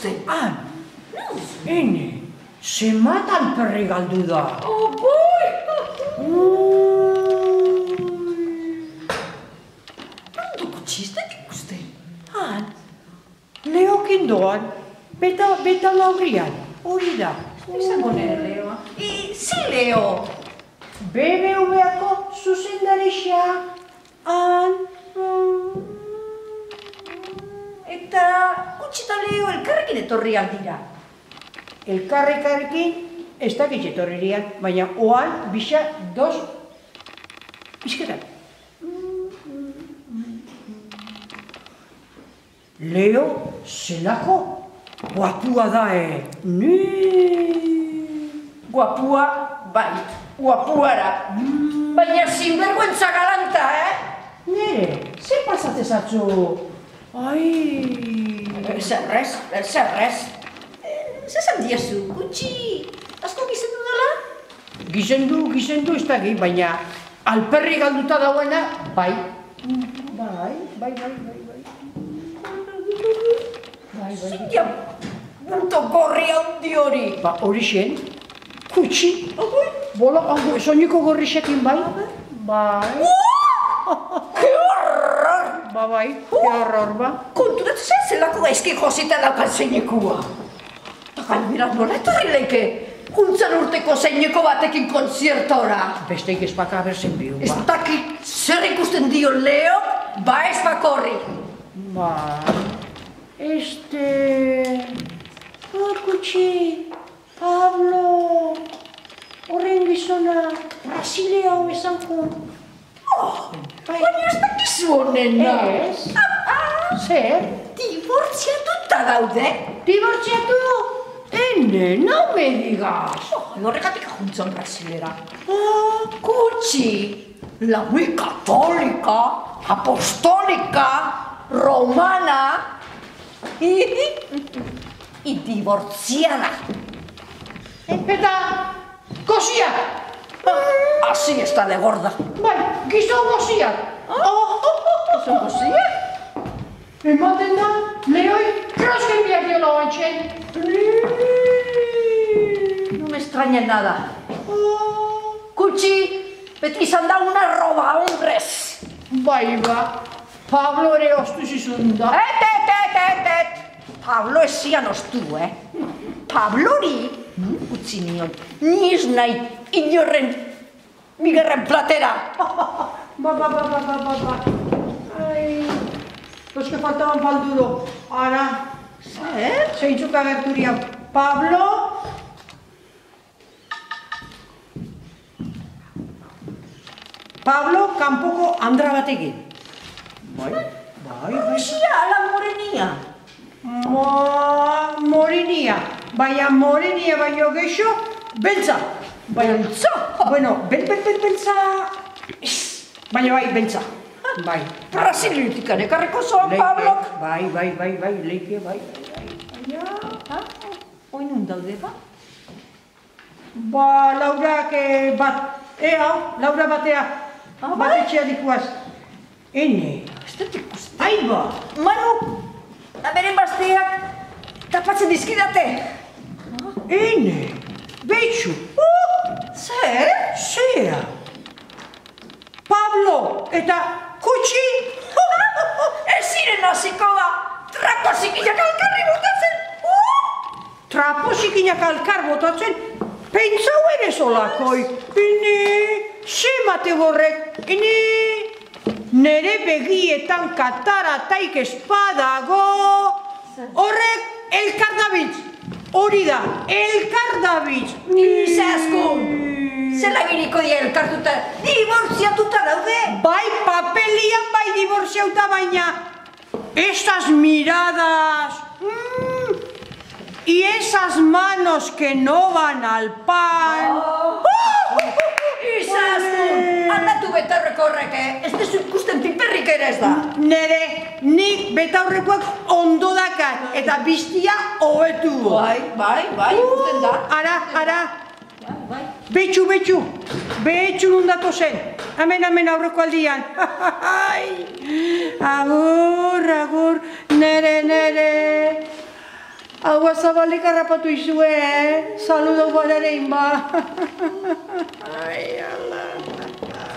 ikusten. Han, ene, zenbat alperri galdu da. Boi! Nondu kutsi ez dut ikusten? Han, Leokin doan, beta laurian, hori da. Izango nire Leoa. Ze Leo? BBVako zuzendarixia, han. Eta kutsi eta Leo elkarrekin etorri aldira. Elkarrekin ez dakit etorririan, baina oan bisa dos izketan. Leo zelako guapua da, Guapua, bai, guapuara. Baina sinvergüenza galanta, Nere, ze pasatez atzu? Ai... Zerrez. Zezan diazu, gutxi, asko gizendu dela? Gizendu ez dakit, baina alperri galduta dauena, bai. Bai. Zindia, punto gorri handi hori. Ba, hori xen, kutsi. Bola, soñiko gorrixekin bai. Bai. Ke horror! Ba, bai, ke horror, ba. Konturatzen zen zelako gaizki josita daukan zeinekua. Gainera nola etorri leike, untzan urteko zeineko batekin konziertora. Besteik espaka berzen bihu, Ez ba. dakit zer ikusten dio Leo, ba ez bakorri. Ba, kutsi, Pablo, horren gizona, Brasilea hau esanko. Baina ez dakizu honena. Ez? Zer? Dibortziatuta daude. Dibortziatu? Ene, no me digas. Horregatik juntzon Brasilera. Kutsi, la muy católica, apostólica, romana y divorciada. Eta, koziak. Así está de gorda. Bai, gizon koziak. ¿Son cosillas? Ematen da, Leoi, krosken biak diola oantxen. No me extraña nada. Kutsi, beti izan da una roba hombres. Bai, ba, Pablo ere ostu zizun da. Et. Pablo esian ostu, Pablori, utzi nion, ni ez nahi inorren bigarren platera. Ba. Ai, los que faltaban pa'l duro. Ara, Zer? zeintzuk agerturian. Pablo, kanpoko andra batekin. Bai. Sia, la morenia. Morinia, Morinia baino geixo, beltza. Beltza? Bueno, beltza. Baina bai, beltza. Bai. Brasiliutikan ekarriko zoan, Pablok. Bai, leike, bai. Oin nun daude, ba? Ba, Laurak Laura batea, batetxea dikuaz. Ene. Ez dut ikusten. Aiba. Manu, beren bazteak tapatzen dizkidate. Ene. Betxu. Zer? Zea. Pablo eta kutsi. Ez ziren hasiko da, trapo zikinak alkarri botatzen. Trapo zikinak alkar botatzen, pentsau ere solakoi. Ene, semate horrek, nere begietan katarataik espadago. Horrek elkardabitz. Hori da, elkardabitz. Izaskun! Zela giriko dia elkartuta, dibortziatuta daude. Bai papelian bai divorciauta baina. Estas miradas. Y esas manos que no van al pan. Izaskun! Aldatu betaurreko horrek, ez dezu ikusten piperrik ere ez da. Nere, nik betaurrekoak ondo dakat eta biztia hobetu. Bai, ikusten da. Ara. Betxu nundako zen. Hemen aurreko aldian. Agur, nere. Agua zabalik harrapatu izue, saludo badarein ba. Ai, ala.